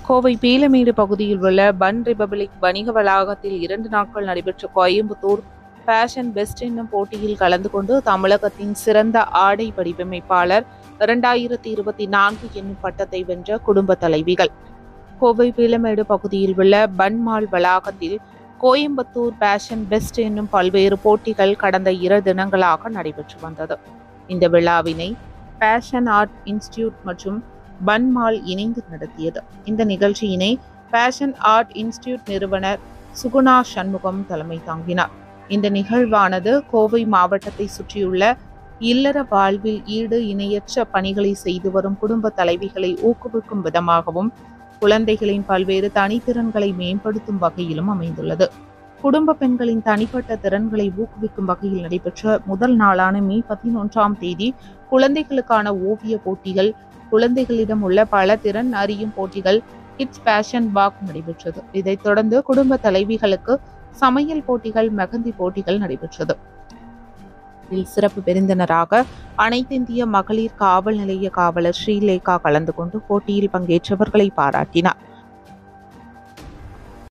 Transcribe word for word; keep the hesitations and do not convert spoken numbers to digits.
கோவை பீளமேடு பகுதியில் உள்ள பன் ரிபப்ளிக் வணிக வளாகத்தில் இரண்டு நாட்கள் நடைபெற்ற கோயம்புத்தூர் ஃபேஷன் பெஸ்ட் என்னும் போட்டியில் கலந்து கொண்டு தமிழகத்தின் சிறந்த ஆடை வடிவமைப்பாளர் இரண்டாயிரத்தி இருபத்தி நான்கு என்னும் பட்டத்தை வென்ற குடும்ப தலைவிகள். கோவை பீளமேடு பகுதியில் உள்ள பன் மால் வளாகத்தில் கோயம்புத்தூர் ஃபேஷன் பெஸ்ட் என்னும் பல்வேறு போட்டிகள் கடந்த இரு தினங்களாக நடைபெற்று வந்தது. இந்த விழாவினை ஃபேஷன் ஆர்ட் இன்ஸ்டிடியூட் மற்றும் பன் மால் இணைந்து நடத்தியது. இந்த நிகழ்ச்சியினை ஃபேஷன் ஆர்ட் இன்ஸ்டிடியூட் நிறுவனர் சுகுணா சண்முகம் தலைமை தாங்கினார். இந்த நிகழ்வானது கோவை மாவட்டத்தை சுற்றியுள்ள இல்லற வாழ்வில் ஈடு இணையற்ற பணிகளை செய்து வரும் குடும்ப தலைவிகளை ஊக்குவிக்கும் விதமாகவும் குழந்தைகளின் பல்வேறு தனித்திறன்களை மேம்படுத்தும் வகையிலும் அமைந்துள்ளது. குடும்ப பெண்களின் தனிப்பட்ட திறன்களை ஊக்குவிக்கும் வகையில் நடைபெற்ற முதல் நாளான மே பதினொன்றாம் தேதி குழந்தைகளுக்கான ஓவிய போட்டிகள், குழந்தைகளிடம் உள்ள பல திறன் அறியும் போட்டிகள், கிட்ஸ் ஃபேஷன் வாக் நடைபெற்றது. இதைத் தொடர்ந்து குடும்ப தலைவிகளுக்கு சமையல் போட்டிகள், மெஹந்தி போட்டிகள் நடைபெற்றது. இதில் சிறப்பு விருந்தினராக அனைத்திந்திய மகளிர் காவல் நிலைய காவலர் ஸ்ரீலேகா கலந்து கொண்டு போட்டியில் பங்கேற்றவர்களை பாராட்டினார்.